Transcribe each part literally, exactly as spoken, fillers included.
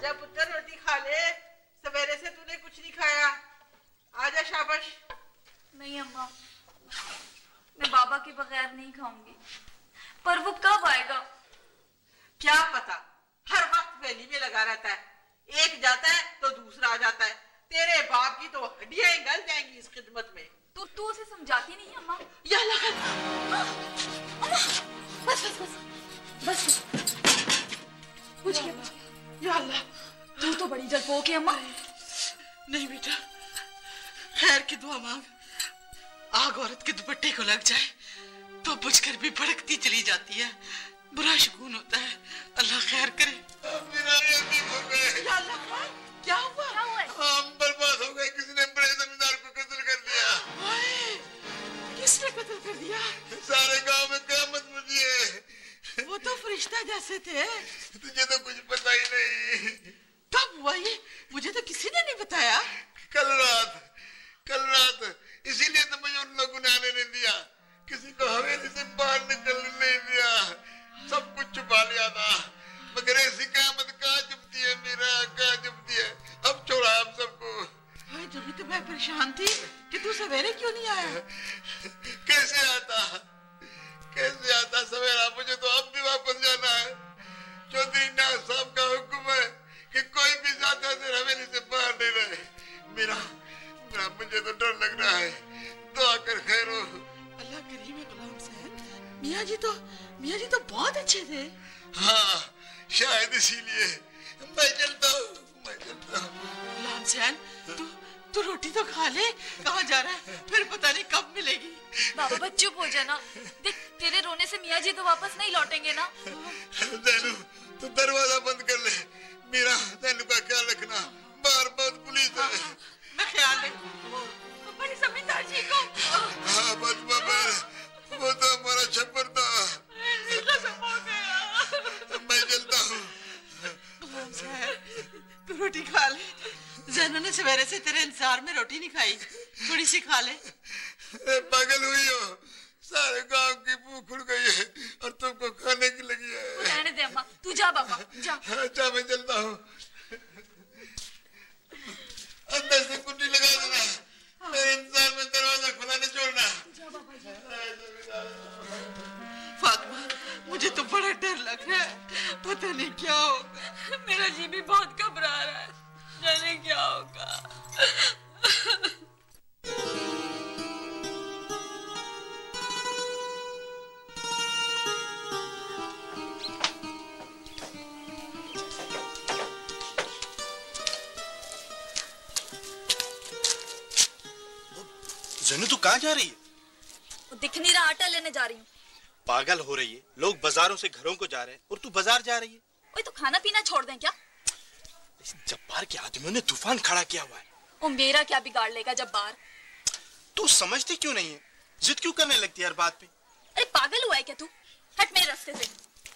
आजा पुत्र, रोटी खा ले, सवेरे से तूने कुछ नहीं खाया। आजा शाबाश। नहीं अम्मा, मैं बाबा के बगैर नहीं खाऊंगी। पर वो कब आएगा? क्या पता, हर वक्त वेली में लगा रहता है। एक जाता है तो दूसरा आ जाता है। तेरे बाप की तो हड्डियां गल जाएंगी इस खिदमत में। तो तू उसे समझाती नहीं है अम्मा? या लगा। बस बस बस बस कुछ क्या? या अल्लाह, तू तो बड़ी डरपोक है अम्मा। नहीं बेटा, खैर की दुआ मांग। आग औरत के दुपट्टे को लग जाए तो बुझकर भी भड़कती चली जाती है। बुरा शगुन होता है। अल्लाह खैर करे। मेरा यतीम हो गए। या अल्लाह, क्या हुआ? क्या हुआ? हम बर्बाद हो गए। किसी ने बड़े जमींदार को कत्ल कर दिया। किसने कत्ल कर दिया? सारे गांव में क़यामत मची है। वो तो फरिश्ता जैसे थे। तुझे तो कुछ पता ही नहीं। कब हुआ ये? मुझे तो किसी ने नहीं बताया। कल रात कल रात इसीलिए तो मुझे उन लोगों ने आने नहीं दिया। किसी को हवेली से बाहर निकलने नहीं दिया। सब कुछ छुपा लिया था, मगर ऐसी क़यामत कहाँ चुपती है मेरा, कहाँ चुपती है। अब छोड़ा हम सबको। हाँ, जब भी तो मैं परेशान थी कि तू सवेरे क्यों नहीं आया। कैसे आता कैसे आता सवेरा? मुझे तो अब भी वापस जाना है। चौधरी नाज साहब का हुक्म है कि कोई भी ज्यादा देर हवेली से बाहर नहीं रहे। मेरा मेरा मुझे तो डर लग रहा है। दुआ कर खैर हो। अल्लाह करीम है गुलाम साहब। मियाँ जी तो मियाँ जी तो बहुत अच्छे थे। हाँ, शायद इसीलिए मैं चलता हूँ मैं चलता हूँ। गुलाम साहब, तू तू रोटी तो खा ले। कहाँ जा रहा है? फिर पता नहीं कब मिलेगी। बाबा बस चुप हो जाना। देख, तेरे रोने से मियाँ जी तो वापस नहीं लौटेंगे ना। ज़ैनू, तू दरवाजा बंद कर ले। मेरा ज़ैनू का ख्याल रखना। बार बार पुलिस है। मैं ख्याल रखूं। बड़ी जमींदार जी को। हाँ बस बाबा, वो तो हमारा छप्पर था। मैं चलता हूँ। गुलाम साहब, तू रोटी खा ले। ज़ैनू ने सवेरे से तेरे इंतजार में रोटी नहीं खाई। थोड़ी सी खा ले। पागल हुई हो? सारे गांव की भूख उड़ गई है और तुमको खाने की लगी है। रहने दे अम्मा, तू जा बाबा जा। अच्छा मैं चलता हूँ। अंदर से कुंडी लगा देना। मेरे इंतजार में दरवाजा खुला नहीं छोड़ना। फातिमा, मुझे तो बड़ा डर लग रहा है। पता नहीं क्या होगा। मेरा जी भी बहुत घबरा रहा है। जाने क्या होगा। ज़ैनू तू कहाँ जा रही है? वो दिख नहीं रहा, आटा लेने जा रही हूँ। पागल हो रही है? लोग बाजारों से घरों को जा रहे हैं और तू बाजार जा रही है। ओए तो खाना पीना छोड़ दें क्या? इस जब्बार के आदमियों ने तूफान खड़ा किया हुआ है। वो मेरा क्या बिगाड़ लेगा जब्बार? तू समझती क्यों नहीं है? जिद क्यों करने लगती है हर बात पे? अरे पागल हुआ है क्या तू? हट मेरे रास्ते से।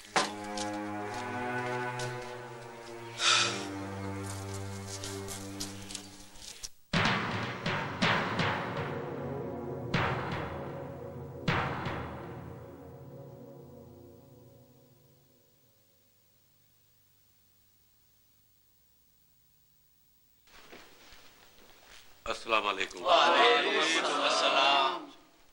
अस्सलाम वालेकुम। वालेकुम अस्सलाम।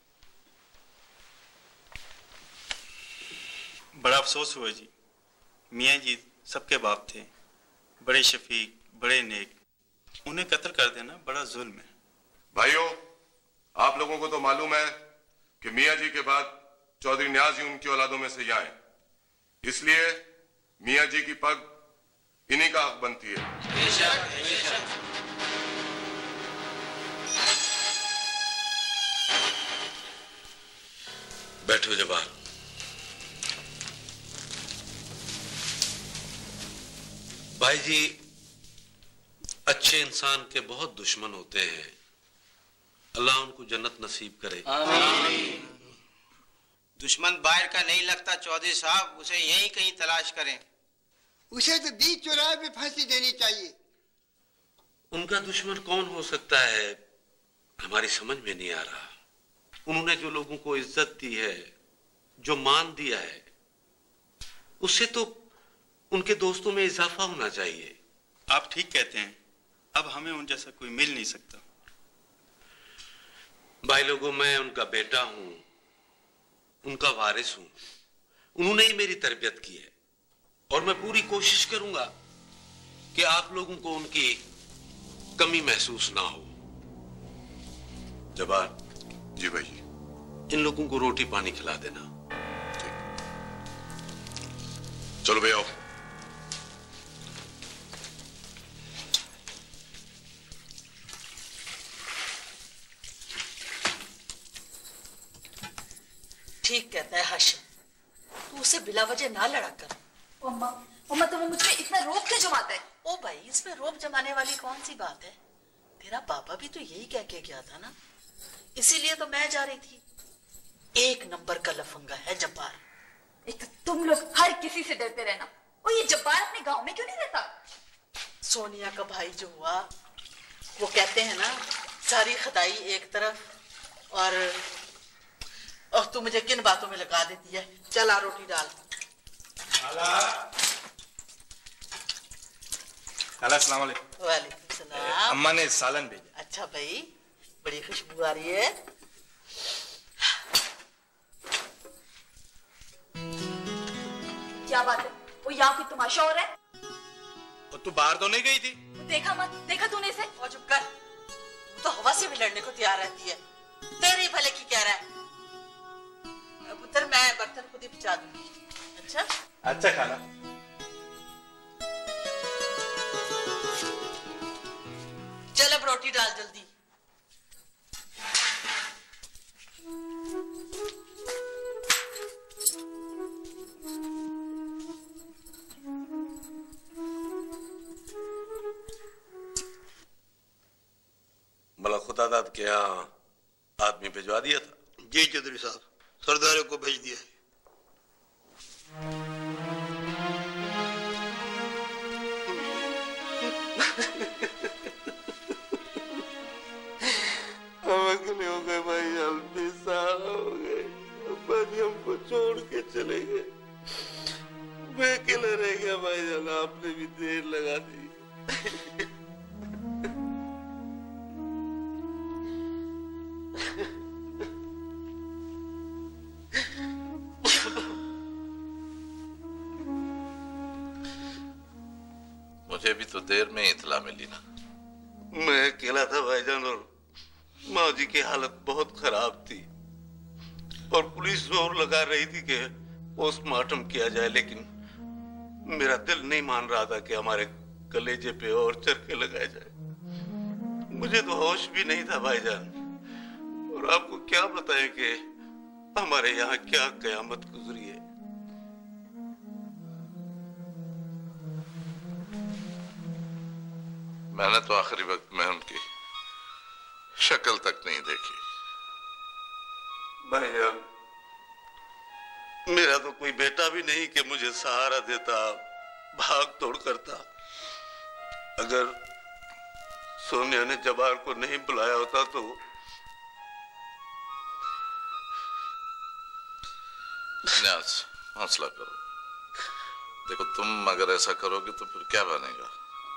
बड़ा अफसोस हुआ जी। मियाँ जी सबके बाप थे, बड़े शफीक, बड़े नेक। उन्हें कत्ल कर देना बड़ा जुल्म है। भाइयों, आप लोगों को तो मालूम है कि मियाँ जी के बाद चौधरी न्याज ही उनकी औलादों में से यहाँ है। इसलिए मियाँ जी की पग इन्हीं का हक बनती है। बेशक, बेशक। बैठो जवान। भाई जी, अच्छे इंसान के बहुत दुश्मन होते हैं। अल्लाह उनको जन्नत नसीब करे। आमीन। दुश्मन बाहर का नहीं लगता चौधरी साहब, उसे यहीं कहीं तलाश करें। उसे तो बीच चौराहे पे फांसी देनी चाहिए। उनका दुश्मन कौन हो सकता है, हमारी समझ में नहीं आ रहा। उन्होंने जो लोगों को इज्जत दी है, जो मान दिया है, उससे तो उनके दोस्तों में इजाफा होना चाहिए। आप ठीक कहते हैं, अब हमें उन जैसा कोई मिल नहीं सकता। भाई लोगों, मैं उनका बेटा हूं, उनका वारिस हूं। उन्होंने ही मेरी तरबियत की है और मैं पूरी कोशिश करूंगा कि आप लोगों को उनकी कमी महसूस ना हो। जबार। जी भाई। इन लोगों को रोटी पानी खिला देना। चलो भैया। ठीक कहता है हाशिम, तू उसे बिला वजह ना लड़ा कर। अम्मा, अम्मा तुम्हें मुझ पे इतना रोब क्यों जमाता है? ओ भाई, इसमें रोब जमाने वाली कौन सी बात है? तेरा पापा भी तो यही कह के गया था ना, इसीलिए तो मैं जा रही थी। एक नंबर का लफंगा है जब्बार। एक तो तुम लोग हर किसी से डरते रहना। और ये जब्बार अपने गांव में क्यों नहीं रहता? सोनिया का भाई जो हुआ, वो कहते हैं ना, सारी खदाई एक तरफ और और तू मुझे किन बातों में लगा देती है। चल आ रोटी डाल। अस्सलाम वालेकुम। वालेकुम सलाम। अम्मा ने सालन भेजा। अच्छा भाई, बड़ी खुशबू आ रही है। क्या बात है? वो यहाँ कोई तमाशा हो रहा है? और तू बाहर तो नहीं गई थी? देखा मत, देखा तूने इसे? और चुप कर, तू तो हवा से भी लड़ने को तैयार रहती है। तेरे भले की कह रहा है। पुत्र, मैं बर्तन खुद ही बिछा दूंगी। अच्छा अच्छा खाना। चल अब रोटी डाल जल्दी। भला खुदादाद के यहाँ आदमी भिजवा दिया था? जी चौधरी साहब, सरदारों को भेज दिया। हम अकेले हो गए भाई जान, बेसहारा हो गए। अब्बा जी हमको छोड़ के चले गए, मैं अकेला रह गया भाई जान। आपने भी देर लगा दी। मुझे भी तो देर में इतला मिली ना। मैं अकेला था भाईजान और माँ जी की हालत बहुत खराब थी और पुलिस जोर लगा रही थी कि पोस्टमार्टम किया जाए, लेकिन मेरा दिल नहीं मान रहा था कि हमारे कलेजे पे और चरखे लगाए जाए। मुझे तो होश भी नहीं था भाईजान, और आपको क्या बताएं कि हमारे यहाँ क्या कयामत गुजरी है। मैंने तो आखिरी वक्त में उनकी शक्ल तक नहीं देखी। भाईजान, मेरा तो कोई बेटा भी नहीं कि मुझे सहारा देता, भाग तोड़ करता। अगर सोनिया ने जबार को नहीं बुलाया होता तो न्याज, हौसला करो। देखो, तुम अगर ऐसा करोगे तो फिर क्या बनेगा?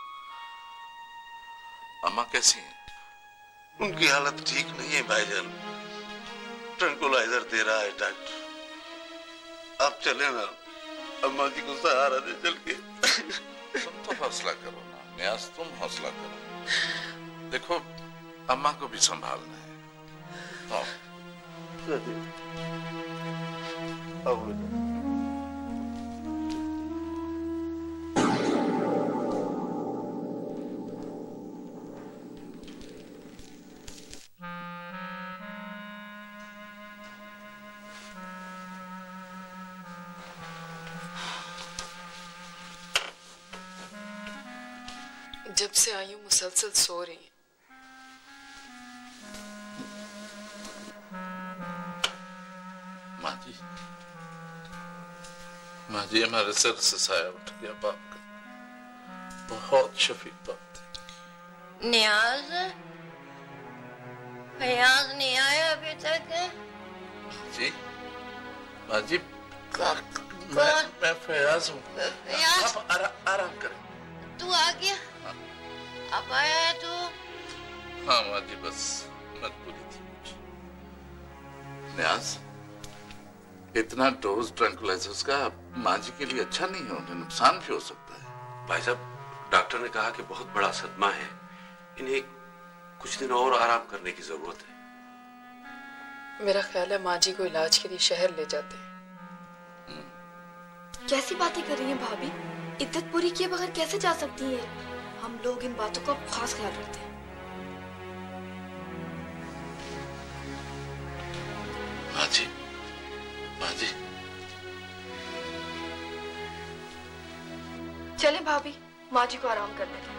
अम्मा कैसी हैं? उनकी हालत ठीक नहीं है भाईजान, ट्रंकुलाइजर दे रहा है डॉक्टर। आप चले ना, अम्मा जी को सहारा दे चल के। तुम तो हौसला करो ना न्याज, तुम हौसला करो। देखो, अम्मा को भी संभालना है। आओ। जब से आई हूं मुसलसल सो रही है। माँ जी, माँ जी, हमारे सर से साया उठ गया बाप का। बहुत शफीक बात थी। नियाज, फयाज नहीं आया अभी तक? जी माँ जी, मैं, मैं फयाज हूँ। फयाज? आप आरा, आराम करें। तू आ गया? हाँ माँ जी, बस मजबूरी थी। न्याज, इतना डोज ट्रैंक्विलाइजर्स का माँ जी के लिए अच्छा नहीं है, उन्हें नुकसान भी हो सकता है। भाई साहब, डॉक्टर ने कहा कि बहुत बड़ा सदमा है, इन्हें कुछ दिन और आराम करने की जरूरत है। मेरा ख्याल है माँ जी को इलाज के लिए शहर ले जाते हैं। कैसी बातें कर रही हैं भाभी? इद्दत पूरी किए बगैर कैसे जा सकती हैं? हम लोग इन बातों का खास ख्याल रखते हैं। माँ जी, माँ जी, चले भाभी, माँ जी को आराम करने दें।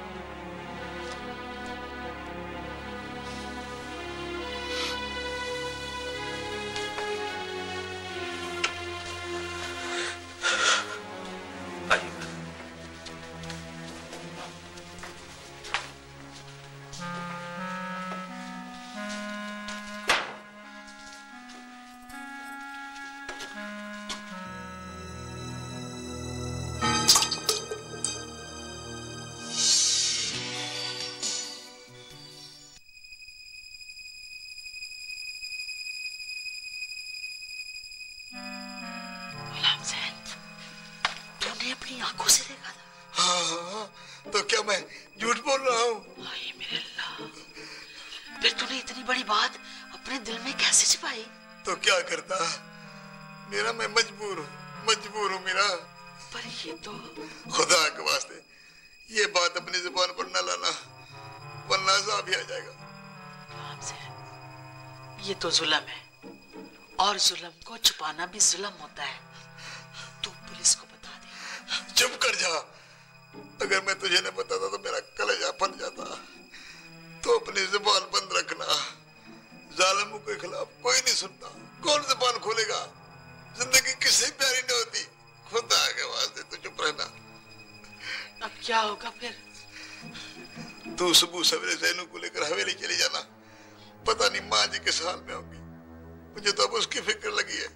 तो जुल्म है और जुल्म को छुपाना भी जुल्म होता है। तू पुलिस को बता दे। चुप कर जा। अगर मैं तुझे नहीं बताता तो मेरा कलेजा फट जाता। तो अपनी जुबान बंद रखना। जालिमों के खिलाफ कोई नहीं सुनता। कौन जुबान खोलेगा? जिंदगी किसी प्यारी नहीं होती। खुदा के वास्ते तो चुप रहना। अब क्या होगा फिर? तू सुबह सवेरे जैनू को लेकर हवेली चली जाना। पता नहीं माँ जी किस हाल में होंगी। मुझे तो अब उसकी फिक्र लगी है।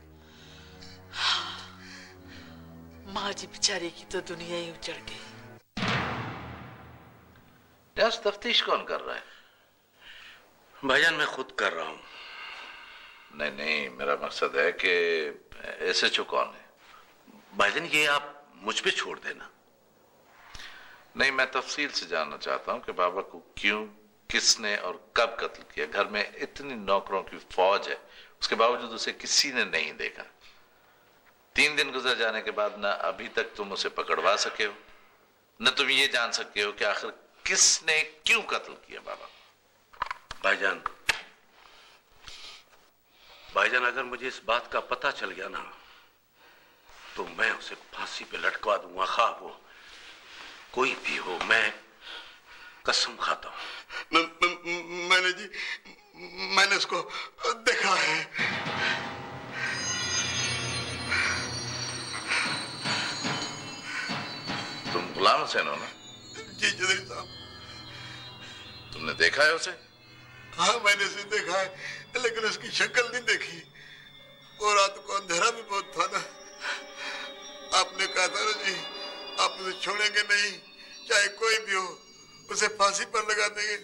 माँ जी बेचारी की तो दुनिया ही उजड़ गई। न्याज, तफ्तीश कौन कर रहा है? भाईजान, मैं खुद कर रहा हूँ। नहीं नहीं, मेरा मकसद है कि एस एच ओ कौन है? भाईजान, ये आप मुझ पे छोड़ देना। नहीं, मैं तफसील से जानना चाहता हूँ कि बाबा को क्यों, किसने और कब कत्ल किया। घर में इतनी नौकरों की फौज है, उसके बावजूद उसे किसी ने नहीं देखा। तीन दिन गुजर जाने के बाद ना अभी तक तुम उसे पकड़वा सके हो, न तुम ये जान सके हो कि आखिर किसने क्यों कत्ल किया बाबा। भाईजान, भाईजान, अगर मुझे इस बात का पता चल गया ना तो मैं उसे फांसी पे लटकवा दूंगा। खा वो कोई भी हो, मैं कसम खाता हूं। मैं, मैं, मैंने जी मैंने उसको देखा है। तुम गुलाम हुसैन हो ना? जी चौधरी साहब। तुमने देखा है उसे? हाँ, मैंने उसे देखा है, लेकिन उसकी शक्ल नहीं देखी। और रात को अंधेरा भी बहुत था ना। आपने कहा था ना जी, आप उसे छोड़ेंगे नहीं, चाहे कोई भी हो, उसे फांसी पर लगा देंगे।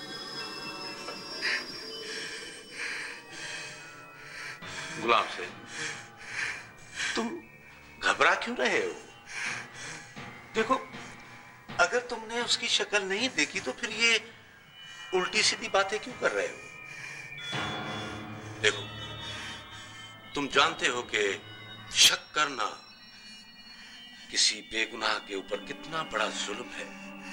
गुलाम से तुम घबरा क्यों रहे हो? देखो, अगर तुमने उसकी शक्ल नहीं देखी तो फिर ये उल्टी सीधी बातें क्यों कर रहे हो? देखो, तुम जानते हो कि शक करना किसी बेगुनाह के ऊपर कितना बड़ा जुल्म है।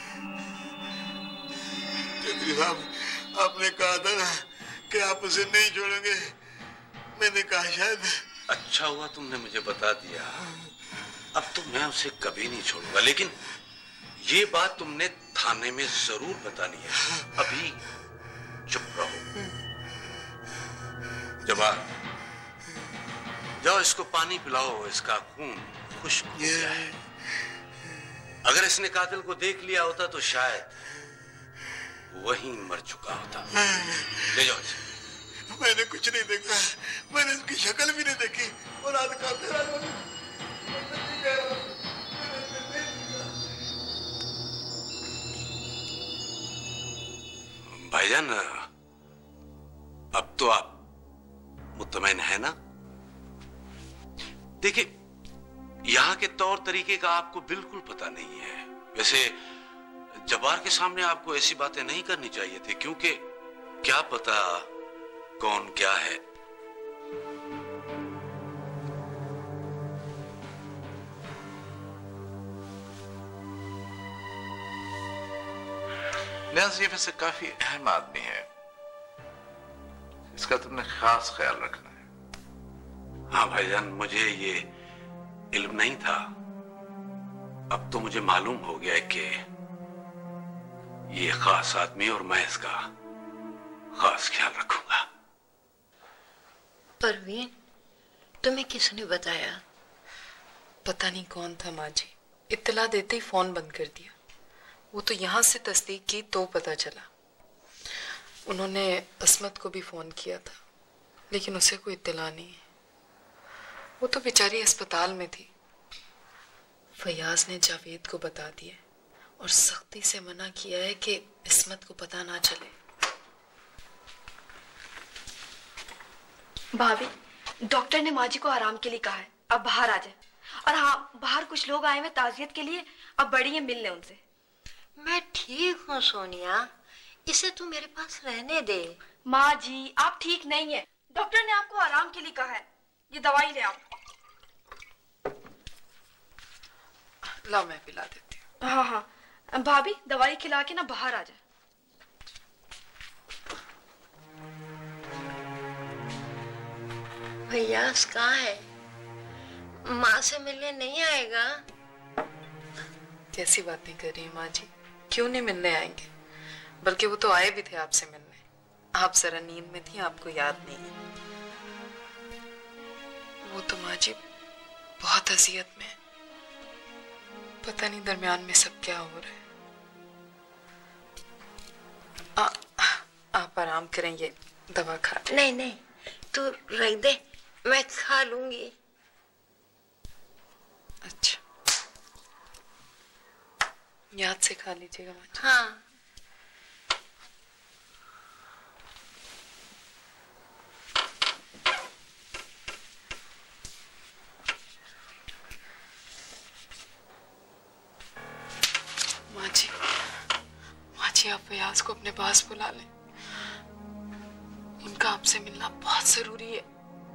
चौधरी साहब, आपने कहा था ना कि आप उसे नहीं छोड़ेंगे। मैंने कहा शायद। अच्छा हुआ तुमने मुझे बता दिया। अब तो मैं उसे कभी नहीं छोड़ूंगा, लेकिन ये बात तुमने थाने में जरूर बतानी है। अभी चुप रहो। जवाब, जाओ इसको पानी पिलाओ, इसका खून खुश्क हो गया है। अगर इसने कातिल को देख लिया होता तो शायद वहीं मर चुका होता। ले जाओ इसे। मैंने कुछ नहीं देखा, मैंने उसकी शक्ल भी नहीं देखी। और आज का भाईजान, अब तो आप मुतमईन है ना? देखिए, यहां के तौर तरीके का आपको बिल्कुल पता नहीं है। वैसे जब्बार के सामने आपको ऐसी बातें नहीं करनी चाहिए थी, क्योंकि क्या पता कौन क्या है। न्याज़ ये वैसे काफी अहम आदमी है, इसका तुमने खास ख्याल रखना है। हाँ भाईजान, मुझे ये इल्म नहीं था, अब तो मुझे मालूम हो गया कि ये खास आदमी और मैं इसका खास ख्याल रखूंगा। परवीन, तुम्हें किसने बताया? पता नहीं कौन था माँ जी, इत्तला देते ही फोन बंद कर दिया। वो तो यहाँ से तस्दीक की तो पता चला। उन्होंने अस्मत को भी फोन किया था, लेकिन उसे कोई इत्तला नहीं है। वो तो बेचारी अस्पताल में थी। फयाज ने जावेद को बता दिया और सख्ती से मना किया है कि अस्मत को पता ना चले। भाभी, डॉक्टर ने माँ जी को आराम के लिए कहा है, अब बाहर आ जाए। और हाँ, बाहर कुछ लोग आए हुए ताजियत के लिए, अब बड़ी है, मिल ले उनसे। मैं ठीक हूँ सोनिया, इसे तू मेरे पास रहने दे। माँ जी, आप ठीक नहीं है, डॉक्टर ने आपको आराम के लिए कहा है। ये दवाई ले आओ। ला, मैं पिला देती हूँ। हाँ हाँ भाभी, दवाई खिला के ना बाहर आ जाए। फयाज कहाँ है? माँ से मिलने नहीं आएगा? कैसी बातें कर रही है माँ जी, क्यों नहीं मिलने आएंगे? बल्कि वो तो आए भी थे आपसे मिलने। आप जरा नींद में थी, आपको याद नहीं है। वो तो माँ जी बहुत अजियत में, पता नहीं दरमियान में सब क्या हो रहा है। आ, आप आराम करें, ये दवा खा। नहीं नहीं, तू रख दे, मैं खा लूंगी। अच्छा, याद से खा लीजिएगा माँ जी। हाँ। माँ जी, माँ जी, आप फयाज को अपने पास बुला लें। उनका आपसे मिलना बहुत जरूरी है।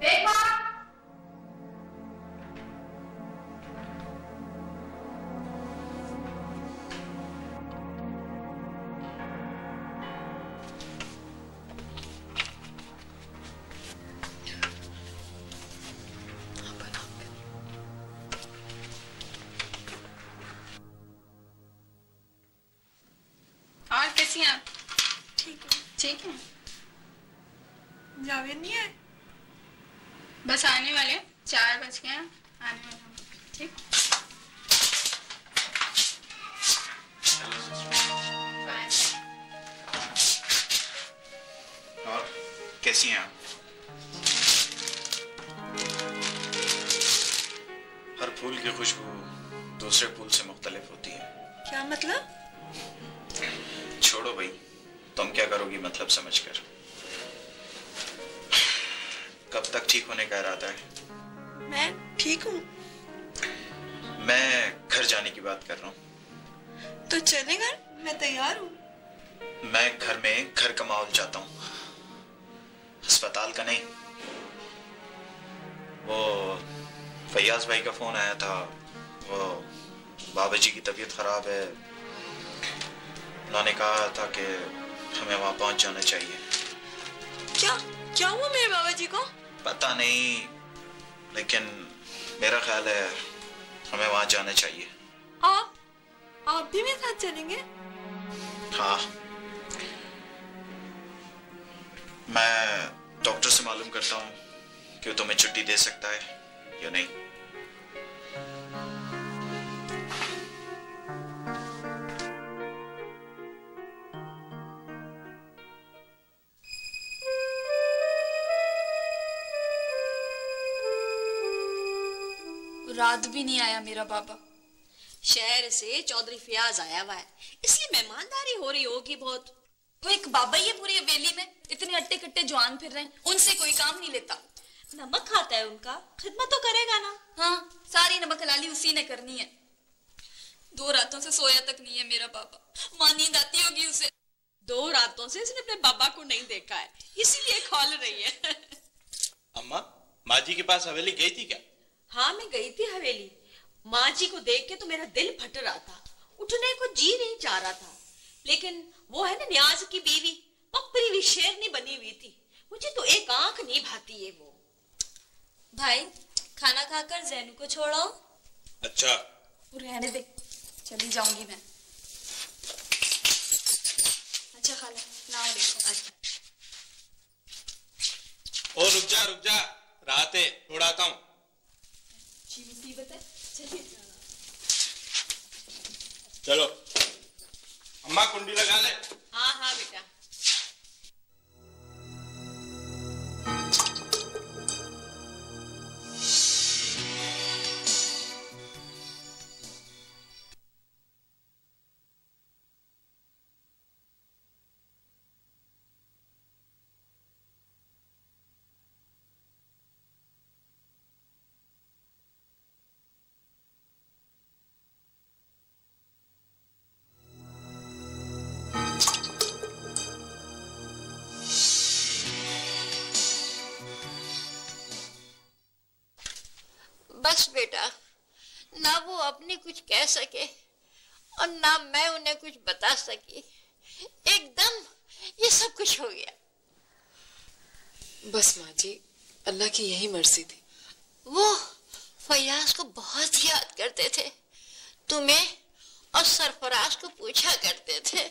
और कैसी हैं आप? ठीक है। ठीक है। जावेद नहीं है? बस आने वाले, चार बज गए हैं, आने वाले हैं। ठीक। और कैसी हैं आप? हर फूल की खुशबू दूसरे फूल से मुख्तलिफ होती है। क्या मतलब? छोड़ो भाई, तुम क्या करोगी मतलब समझकर। कब तक ठीक होने का इरादा है? मैं ठीक हूँ। मैं घर जाने की बात कर रहा हूँ। तो चले घर, मैं तैयार हूँ। मैं घर में घर का माहौल चाहता हूँ, अस्पताल का नहीं। वो फयाज भाई का फोन आया था, वो बाबा जी की तबीयत खराब है। उन्होंने कहा था कि हमें वहां पहुंच जाना चाहिए। क्या क्या हुआ मेरे बाबा जी को? पता नहीं, लेकिन मेरा ख्याल है हमें वहां जाना चाहिए। आप आप भी मेरे साथ चलेंगे? हाँ, मैं डॉक्टर से मालूम करता हूँ कि वो तुम्हें छुट्टी दे सकता है या नहीं। रात भी नहीं आया मेरा बाबा। शहर से चौधरी फयाज आया हुआ है, इसलिए मेहमानदारी हो रही होगी बहुत। वो एक बाबा ही है पूरी हवेली में, इतने अट्टे कट्टे जवान फिर रहे हैं, उनसे कोई काम नहीं लेता। नमक खाता है उनका, खिदमत तो करेगा ना। हाँ, सारी नमक हलाली उसी ने करनी है। दो रातों से सोया तक नहीं है मेरा बाबा, मां नींद आती होगी उसे। दो रातों से इसने अपने बाबा को नहीं देखा है, इसीलिए खौल रही है। अम्मा, माँ जी के पास हवेली गई थी क्या? हाँ, मैं गई थी हवेली। माँ जी को देख के तो मेरा दिल फट रहा था, उठने को जी नहीं चाह रहा था। लेकिन वो है ना न्याज की बीवी, पपरी हुई शेरनी बनी हुई थी, मुझे तो एक आंख नहीं भाती है वो। भाई, खाना खाकर जैनू को छोड़ो। अच्छा। रहने दे, चली जाऊंगी मैं। अच्छा खाला, ना देखो। अच्छा। ओ रुक जा रुक जा, रात है, थोड़ा आता हूँ। मुसीबत है, चलिए। चलो अम्मा, कुंडी लगा ले। हाँ हाँ बेटा। बस बेटा, ना वो अपनी कुछ कह सके और ना मैं उन्हें कुछ बता सकी, एकदम ये सब कुछ हो गया। बस माँ जी, अल्लाह की यही मर्जी थी। वो फयाज को बहुत याद करते थे, तुम्हें और सरफराज को पूछा करते थे।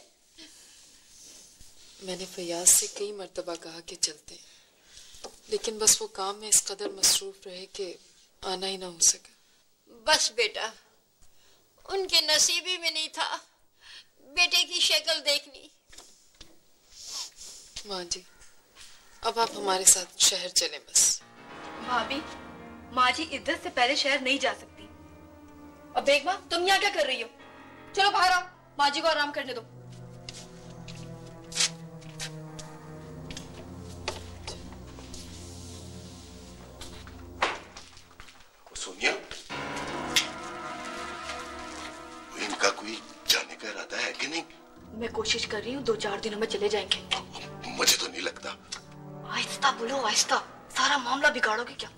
मैंने फयाज से कई मर्तबा कहा कि चलते, लेकिन बस वो काम में इस कदर मसरूफ रहे कि आना ही ना हो सका। बस बेटा, उनके नसीबी में नहीं था बेटे की शक्ल देखनी। माँ जी, अब आप हमारे साथ शहर चलें बस। भाभी, माँ जी इज्जत से पहले शहर नहीं जा सकती। अब बेगमा, तुम यहाँ क्या कर रही हो? चलो बाहर आओ, माँ जी को आराम करने दो। सोनिया, इनका कोई जाने का इरादा है कि नहीं? मैं कोशिश कर रही हूँ, दो चार दिनों में चले जाएंगे। मुझे तो नहीं लगता। आहिस्ता बोलो, आहिस्ता, सारा मामला बिगाड़ोगे क्या?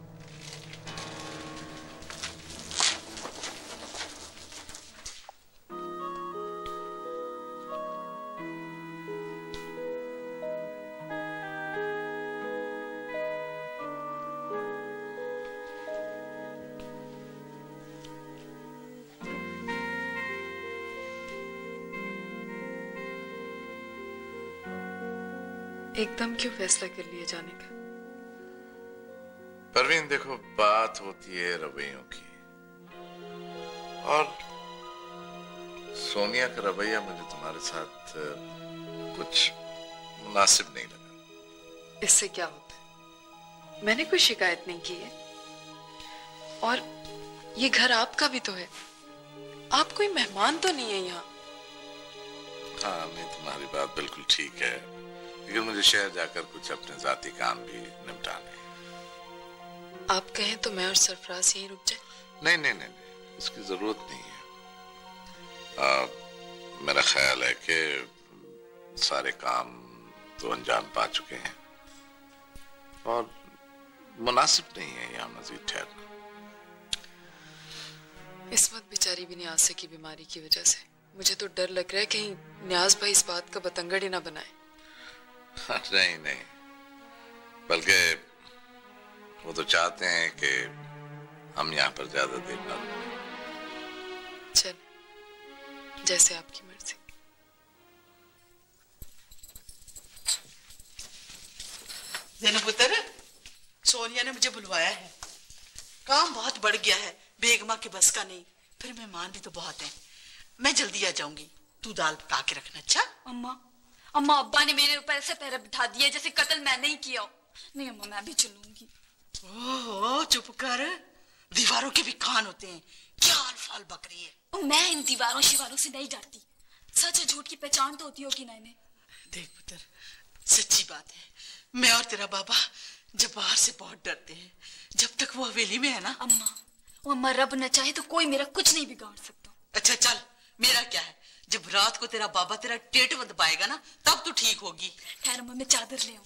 एकदम क्यों फैसला कर लिया जाने का? परवीन, देखो, बात होती है रवैयों की, और सोनिया का रवैया मुझे तुम्हारे साथ कुछ मुनासिब नहीं लगा। इससे क्या होता है? मैंने कोई शिकायत नहीं की है, और ये घर आपका भी तो है। आप कोई मेहमान तो नहीं है यहाँ। हाँ, नहीं, तुम्हारी बात बिल्कुल ठीक है, लेकिन मुझे शहर जाकर कुछ अपने जाती काम भी निपटाने। आप कहें तो मैं और सरफराज यहीं रुक जाए? नहीं नहीं नहीं, नहीं, इसकी जरूरत नहीं है। आ, मेरा ख्याल है कि सारे काम तो अंजाम पा चुके हैं और मुनासिब नहीं है यहाँ मजीद ठहरना। इस्मत बेचारी भी न्याज की बीमारी की वजह से मुझे तो डर लग रहा है कहीं न्याज भाई इस बात का बतंगड़ ही ना बनाए। नहीं नहीं, बल्कि वो तो चाहते हैं कि हम यहाँ पर ज्यादा देर ना रुकें। चल, जैसे आपकी मर्जी। ज़ैनब पुत्र, सोनिया ने मुझे बुलवाया है। काम बहुत बढ़ गया है, बेगमा के बस का नहीं, फिर मेहमान भी तो बहुत हैं। मैं जल्दी आ जाऊंगी, तू दाल पका के रखना। अच्छा? अम्मा, अम्मा, अब्बा ने मेरे ऊपर ऐसे पैर बिठा दिए जैसे कत्ल मैं नहीं किया हो। नहीं अम्मा, मैं भी चलूंगी। ओहो, चुप कर, दीवारों के भी कान होते हैं, क्या अल्फाल बक रही है। मैं इन दीवारों शिवारों से नहीं डरती, सच झूठ की पहचान तो होती होगी ना इन्हें। देख पुत्र, सच्ची बात है, मैं और तेरा बाबा जब बाहर से बहुत डरते हैं, जब तक वो हवेली में है ना। अम्मा, वो अम्मा रब न चाहे तो कोई मेरा कुछ नहीं बिगाड़ सकता। अच्छा चल, मेरा क्या है, जब रात को तेरा बाबा तेरा टेट दबाएगा ना तब तो ठीक होगी। खैर अम्मा, मैं चादर ले आऊं।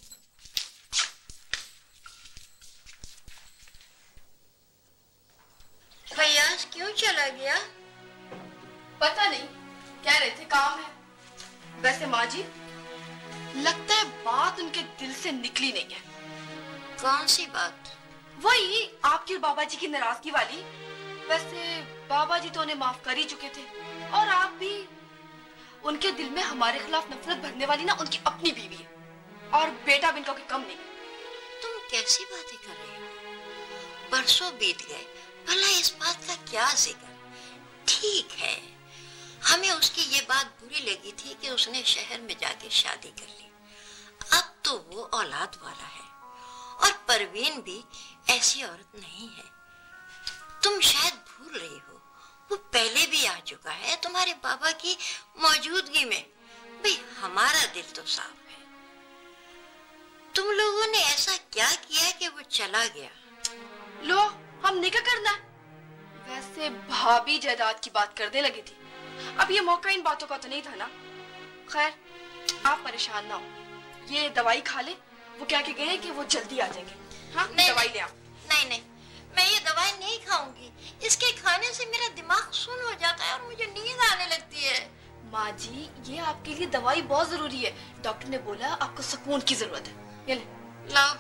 फयाज क्यों चला गया? पता नहीं, कह रहे थे काम है। वैसे माँ जी, लगता है बात उनके दिल से निकली नहीं है। कौन सी बात? वही आपकी और बाबा जी की नाराजगी वाली। वैसे बाबा जी तो उन्हें माफ कर ही चुके थे, और आप भी। उनके दिल में हमारे खिलाफ नफरत भरने वाली ना उनकी अपनी बीवी है, और बेटा भी इनका कोई कम नहीं। तुम कैसी बातें कर रही हो? बरसों बीत गए, भला इस बात का क्या जिक्र? ठीक है, हमें उसकी ये बात बुरी लगी थी कि उसने शहर में जाके शादी कर ली। अब तो वो औलाद वाला है, और परवीन भी ऐसी औरत नहीं है। तुम शायद भूल रही हो, वो पहले भी आ चुका है तुम्हारे बाबा की मौजूदगी में। भाई हमारा दिल तो साफ है। तुम लोगों ने ऐसा क्या किया कि वो चला गया? लो, हमने क्या करना? वैसे भाभी जायदाद की बात करने लगी थी। अब ये मौका इन बातों का तो नहीं था ना। खैर, आप परेशान ना हो, ये दवाई खा ले। वो क्या के गए हैं कि वो जल्दी आ जाएंगे। हाँ, नहीं, दवाई ले आओ। नहीं नहीं, मैं ये दवाई नहीं खाऊंगी। इसके खाने से मेरा दिमाग सुन्न हो जाता है और मुझे नींद आने लगती है। माँ जी, ये आपके लिए दवाई बहुत जरूरी है। डॉक्टर ने बोला आपको सुकून की जरूरत है। ये ले। लाओ।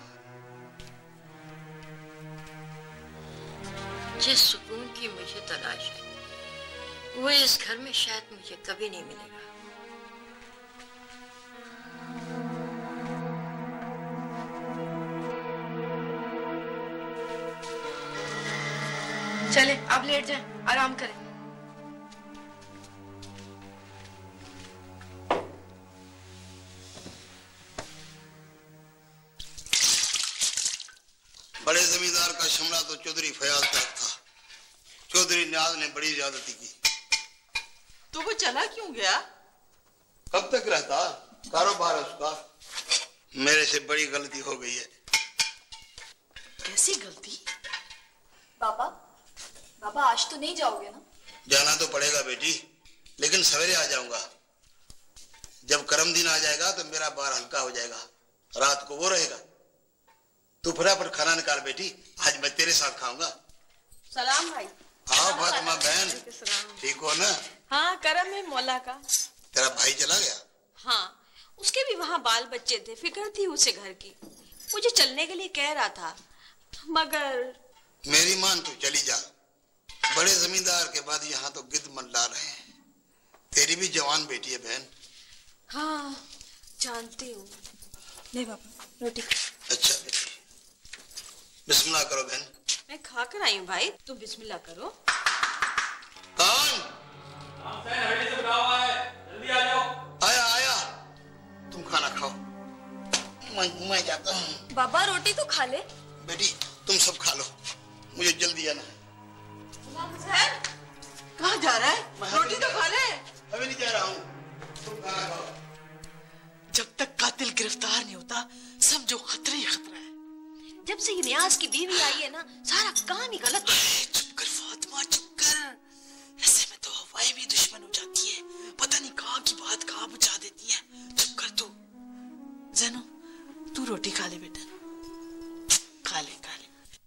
जिस सुकून की मुझे तलाश है वो इस घर में शायद मुझे कभी नहीं मिलेगा। चले, आप लेट जाएं, आराम करें। बड़े जमींदार का शमला तो चौधरी फयाज तक था। चौधरी न्याज ने बड़ी ज्यादती की। तो वो चला क्यों गया? कब तक रहता? कारोबार है उसका। मेरे से बड़ी गलती हो गई है। कैसी गलती? बाबा, बाबा आज तो नहीं जाओगे ना? जाना तो पड़ेगा बेटी, लेकिन सवेरे आ जाऊंगा। जब कर्म दिन आ जाएगा तो मेरा बार हल्का हो जाएगा। रात को वो रहेगा। तू फटाफट खाना निकाल बेटी, आज मैं तेरे साथ खाऊंगा। सलाम भाई। हाँ फातिमा बहन, ठीक हो ना? हाँ, करम है मौला का। तेरा भाई चला गया? हाँ, उसके भी वहाँ बाल बच्चे थे, फिक्र थी उसे घर की। मुझे चलने के लिए कह रहा था, मगर मेरी मान तू चली जा। बड़े जमींदार के बाद यहाँ तो गिद्ध मंडला रहे हैं। तेरी भी जवान बेटी है बहन। हाँ जानती हूँ। ले बाबा रोटी। अच्छा बेटी, बिस्मिल्लाह करो बहन। मैं खा कर आई हूँ भाई, तुम बिस्मिल्लाह करो। कौन? जल्दी आ जाओ। आया आया, तुम खाना खाओ, मैं मैं जाता हूँ। बाबा रोटी तो खा ले। बेटी तुम सब खा लो, मुझे जल्दी आना है। कहाँ जा रहा है? रोटी तो खा ले। अभी नहीं जा रहा हूँ, तुम खाना खाओ। जब तक कातिल गिरफ्तार नहीं होता समझो खतरा ही खतरा है। जब से ये नियाज की बीवी आई है ना, सारा काम ही गलत है। चुप कर फातिमा, चुप कर। ऐसे में तो हवाएं भी दुश्मन हो जाती है। पता नहीं कहाँ की बात कहाँ पहुंचा देती है। चुप कर तू। जैनो, तू रोटी खा ले बेटा, खा ले खा ले।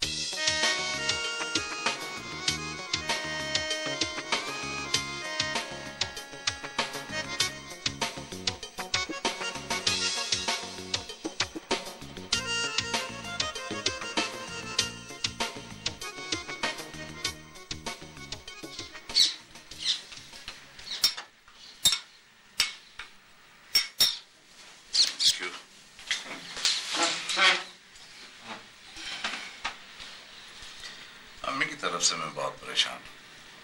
अम्मी की तरफ से मैं बहुत परेशान हूं।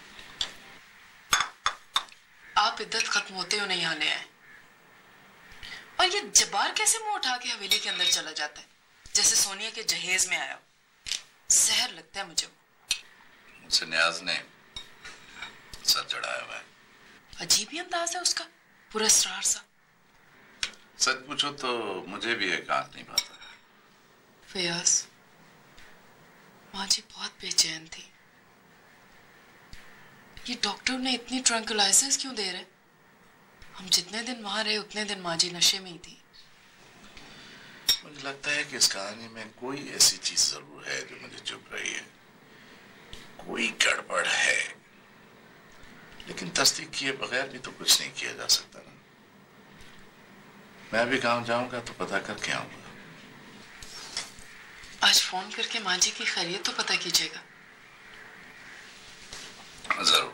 आप इद्दत खत्म होते हो नहीं आने आए, और ये जब्बार कैसे मुंह उठा के हवेली के अंदर चला जाता है जैसे सोनिया के जहेज में आया हो। जहर लगता है मुझे वो। मुझसे न्याज ने सर चढ़ाया हुआ है। अजीब ही अंदाज है उसका, पूरा इसरार सा। सच पूछो तो मुझे भी एक आंख नहीं पाता। फयाज, माँ जी बहुत बेचैन थी। ये डॉक्टर ने इतनी ट्रैंक्विलाइजर्स क्यों दे रहे? हम जितने दिन वहां रहे उतने दिन माँ जी नशे में ही थी। मुझे लगता है कि इस कहानी में कोई ऐसी चीज जरूर है जो मुझे चुप रही है। कोई गड़बड़ है, लेकिन तस्दीक किए बगैर भी तो कुछ नहीं किया जा सकता ना। मैं भी गांव जाऊंगा तो पता करके आऊंगा। आज फोन करके माँ जी की खैरियत तो पता कीजिएगा। जरूर।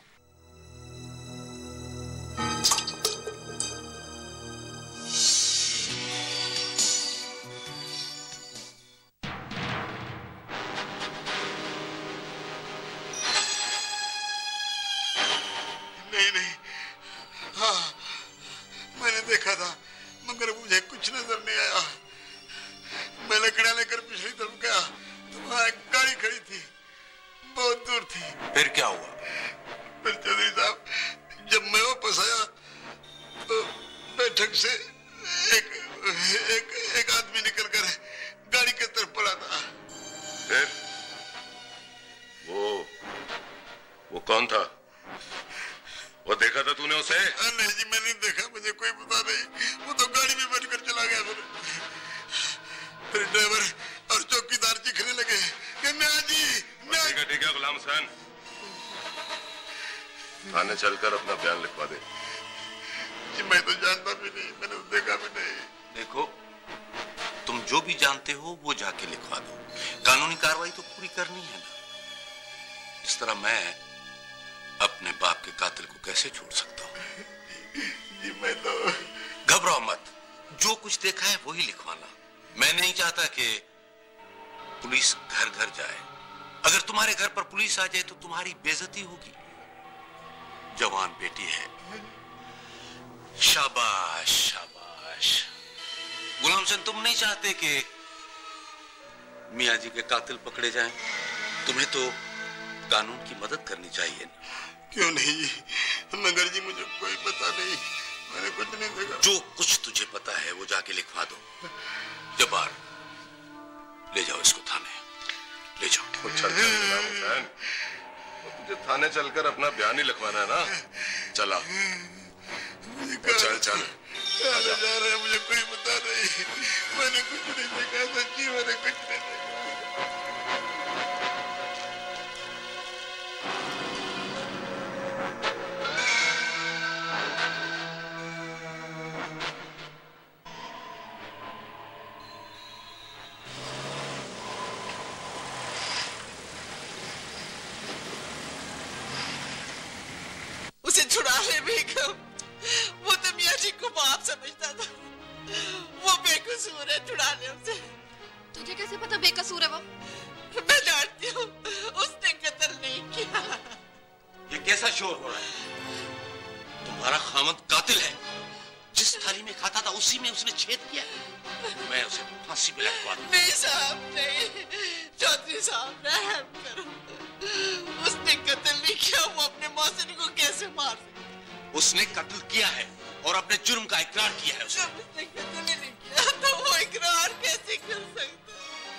नहीं नहीं, हाँ मैंने देखा था मगर मुझे कुछ नजर नहीं आया। मैं लकड़ियां लेकर पिछली तरफ गया तो वहां एक गाड़ी खड़ी थी, बहुत दूर थी। फिर क्या हुआ? फिर चौधरी साहब, जब मैं वापस आया तो बैठक से एक एक एक आदमी निकल कर गाड़ी की तरफ पड़ा था। फिर वो वो कौन था? वो देखा था तूने उसे? नहीं जी, मैंने देखा, मुझे कोई पता नहीं। वो तो गाड़ी में बैठ कर चला गया। फिर फिर ड्राइवर और चौकीदार चीखने लगे कि मैं जी मैं। ठीक है ठीक है गुलाम हुसैन, थाने चलकर अपना बयान लिखवा दे। जी मैं तो जानता भी नहीं, मैंने तो देखा भी नहीं। देखो, तुम जो भी जानते हो वो जाके लिखवा दो। कानूनी कार्रवाई तो पूरी करनी है ना। इस तरह मैं अपने बाप के कातिल को कैसे छोड़ सकता हूँ? जी मैं तो। घबराओ मत, जो कुछ देखा है वही लिखवाना। मैं नहीं चाहता कि पुलिस घर घर जाए। अगर तुम्हारे घर पर पुलिस आ जाए तो तुम्हारी बेइज्जती होगी। जवान बेटी है। शाबाश शाबाश। गुलाम हुसैन, तुम नहीं चाहते कि मियाँ जी के कातिल पकड़े जाएं? तुम्हें तो कानून की मदद करनी चाहिए ना। क्यों नहीं जी, मगर जी मुझे कोई पता नहीं, मैंने कुछ नहीं देखा। जो कुछ तुझे पता है वो जाके लिखवा दो। जब्बार, ले जाओ इसको थाने, ले जाओ। चल चल गुलाम हुसैन, तुझे थाने चलकर अपना बयान ही लिखवाना है ना। चला चल चल। जा रहा है, मुझे कोई पता नहीं, मैंने कुछ नहीं देखा। सच्ची मैंने कुछ नहीं देखा। उसे छुड़ा ले बेगम, वो तो मियाँ जी को बाप समझता था। वो बेकसूर है, छुड़ा ले उसे। तुझे कैसे पता बेकसूर है वो? मैं जानती हूँ, उसने कत्ल नहीं किया। ये कैसा शोर हो रहा है? तुम्हारा खामद कातिल है। जिस थाली में खाता था उसी में उसने छेद किया। मैं उसे फांसी पे लटका दूंगा। नहीं साहब नहीं, चौधरी साहब रहम करो। उसने कत्ल नहीं किया, वो अपने मौसम को कैसे मार सकता? उसने कत्ल किया है और अपने जुर्म का इकरार किया है उसने। जब उसने कत्ल ही नहीं किया तो वो इकरार कैसे कर सकता?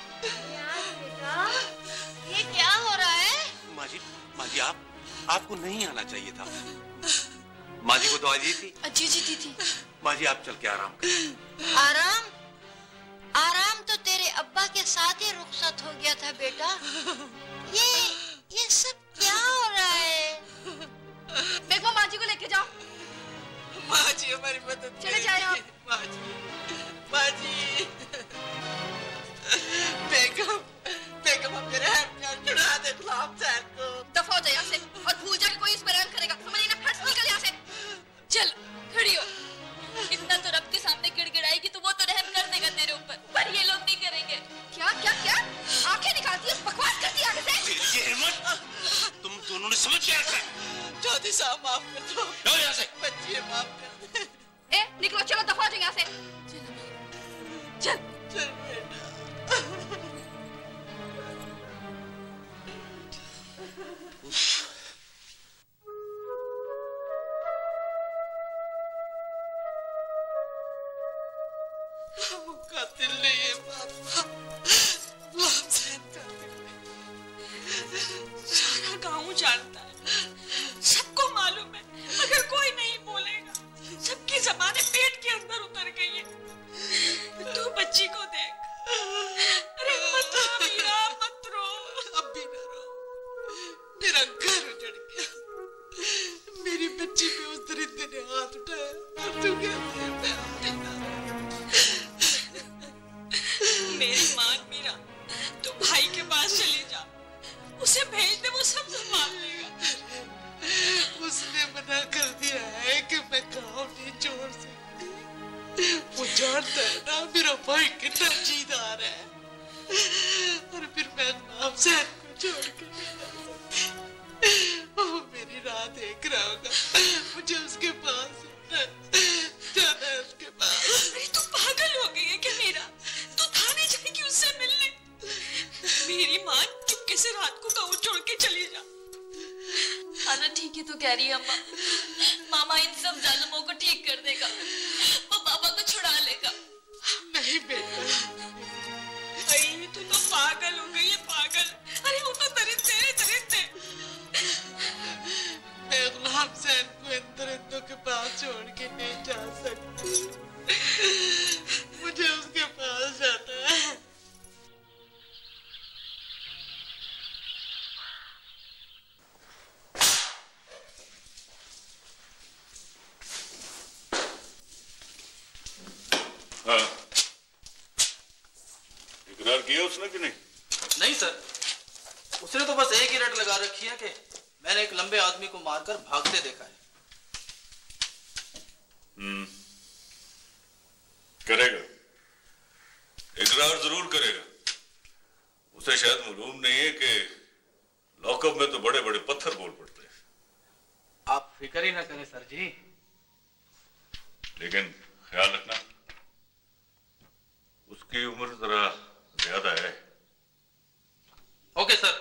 ये क्या हो रहा है? माँ जी, माँ जी आप आपको नहीं आना चाहिए था। माँ जी को दवा दी थी? जी जी दी थी। माँ जी आप चल के आराम करें। आराम? आराम तो तेरे अब्बा के साथ ही रुखसत हो गया था बेटा। ये ये सब क्या हो रहा है? बेगम, माँ जी को लेके जाओ। माँ जी हमारी मदद चले जाए आप। माँ जी, माँ जी। बेगम, बेगम अब मेरे रहम कर, छुड़ा दे गुलाम हुसैन को। दफा हो जाए यहाँ से और भूल जा कि कोई इस पर रहम करेगा। समझ ना, फट निकल यहाँ से। चल खड़ी हो। इतना तो रब के सामने गिड़गिड़ाएगी तो वो तो रहम कर देगा तेरे ऊपर, पर ये लोग नहीं करेंगे। क्या क्या क्या आंखें निकालती है, बकवास करती है आगे से। ये हिम्मत तुम दोनों ने समझ क्या रखा है? चौधरी साहब माफ कर दो। जाओ यहाँ से। बच्चे माफ कर दे। ए निकलो, चलो दफा हो जाए यहाँ से। चल चल बेटा। वो कातिल नहीं है पापा, गुलाम सैन कातिल नहीं। सारा गांव जानता है, सबको मालूम है, मगर कोई नहीं बोलेगा। सबकी ज़बानें पेट के अंदर उतर गई है। तू बच्ची को देख। अरे मत रो मीरा, मत रो। अब भी ना रो, मेरा घर उजड़ गया, मेरी बच्ची पे उस दरिंदे ने हाथ उठाया और तू कहती है मैं अब भी ना रो। मेरी मान मीरा, तू भाई के पास चली जा, उसे भेज दे, वो सब संभाल लेगा। उसने मना कर दिया है कि मैं गाँव नहीं छोड़ सकती। वो जानता है ना मेरा भाई कितना जीदार है, और फिर मैं गुलाम सैन को छोड़ के नहीं जा सकती। वो मेरी राह देख रहा होगा, मुझे उसके पास जाना है, उसके पास। अरे तू पागल हो गई है क्या मीरा? तू थाने जाएगी उससे मिलने? मेरी माँ चुपके से रात को गाँव छोड़ के चली जा। खाना ठीक ही तो कह रही है अम्मा। मामा इन सब जालिमों को ठीक कर देगा, वो बाबा को छुड़ा लेगा। नहीं बेटा, अरे तू तो पागल हो गई है, पागल। अरे वो तो दरिंदे हैं, दरिंदे। मैं गुलाम सैन को इन दरिंदों के पास छोड़ के नहीं जा सकती, मुझे उसके पास जाना है। हाँ, इकरार किया उसने कि नहीं? नहीं सर, उसने तो बस एक ही रट लगा रखी है कि मैंने एक लंबे आदमी को मारकर भागते देखा है। हम्म, करेगा, इकरार जरूर करेगा। उसे शायद मालूम नहीं है कि लॉकअप में तो बड़े बड़े पत्थर बोल पड़ते हैं। आप फिक्र ही ना करें सर जी। लेकिन ख्याल रखना, उसकी उम्र जरा ज्यादा है। Okay sir.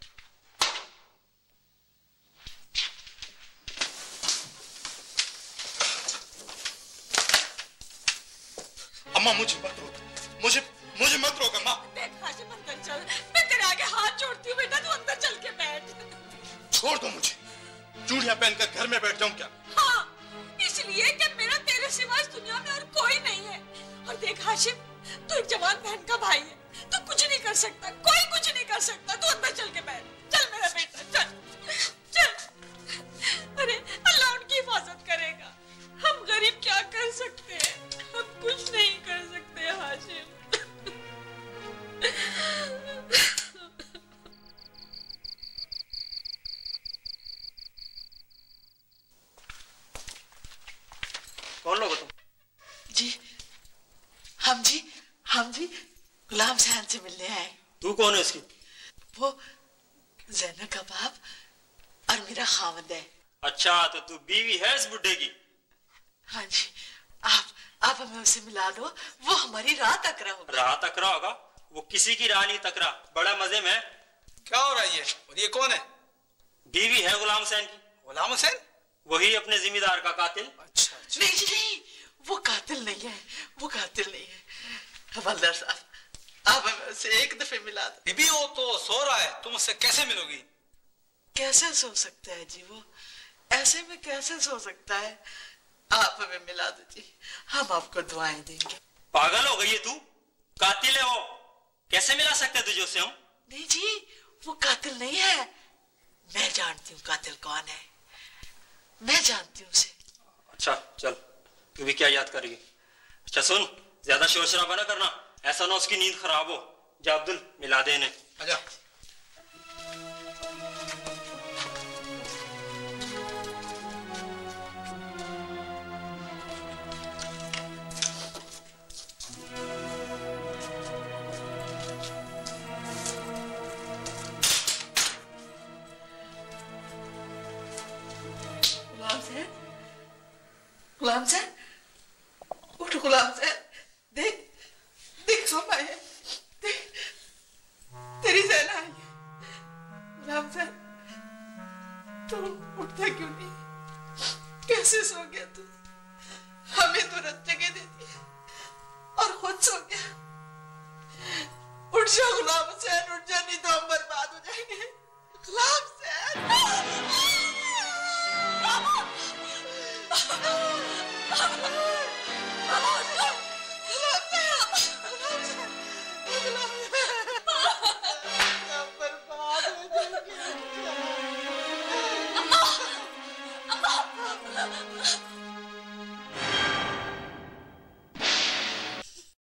अम्मा मुझे मत रोक, मुझे मुझे मत रोक अम्मा। देख हाशिम, अंदर चल। मैं तेरे आगे हाथ जोड़ती हूँ बेटा, तू अंदर चल के बैठ। छोड़ दो मुझे, चूड़ियां पहनकर घर में बैठ जाऊं क्या? हाँ, इसलिए कि मेरा तेरे सिवा इस दुनिया में और कोई नहीं है। और देख हाशिम, तू एक जवान बहन का भाई है, तू कुछ नहीं कर सकता, कोई कुछ नहीं कर सकता। तू अंदर चल के बैठ। चल मेरा बेटा, चल चल। अरे अल्लाह उनकी हिफाजत करेगा, हम गरीब क्या कर सकते हैं? हम कुछ नहीं कर सकते हाशिम। कौन लोग हो तुम? जी हम जी हम जी गुलाम सैन से मिलने आए। तू कौन है उसकी? वो जैनब का बाप और मेरा खावंद है। अच्छा, तो तू बीवी है इस बुड्ढे की? हाँ जी, आप आप हमें उसे मिला दो, वो हमारी राह तकरा होगा। राह तकरा होगा? वो किसी की राह नहीं तकरा, बड़ा मजे में। क्या हो रहा है ये? और ये कौन है? बीवी है गुलाम हुसैन की। गुलाम हुसैन? वही अपने जिम्मेदार का कातिल। अच्छा, अच्छा। नहीं जी नहीं, वो कातिल नहीं है, वो कातिल नहीं है। हवलदार साहब, आप हमें उसे एक दफे मिला दो। बीबी वो तो सो रहा है, तुम उससे कैसे मिलोगी? कैसे सो सकता है जी वो? ऐसे में कैसे सो सकता है? आप हमें मिला दो जी, हम आपको दुआएं देंगे। पागल हो गई है तू? कातिल है वो, कैसे मिला सकते तुझे उससे हम? नहीं जी, वो कातिल नहीं है। मैं जानती हूँ कातिल कौन है, मैं जानती हूँ उसे। अच्छा चल, तू भी क्या याद कर रही है? अच्छा सुन, ज्यादा शोर शराबा ना करना, ऐसा ना उसकी नींद खराब हो। जा अब्दुल, मिला दे इन्हें। आजा। गुलाम सैन, उठ गुलाम सैन, देख देख सोमा है, देख तेरी सेना आई है। गुलाम सैन, तू उठता क्यों नहीं? कैसे सो गया तू? हमें तो रत जगह देती है और खुद सो गया। उठ जा गुलाम हुसैन, उठ जा, नहीं तो हम बर्बाद हो जाएंगे।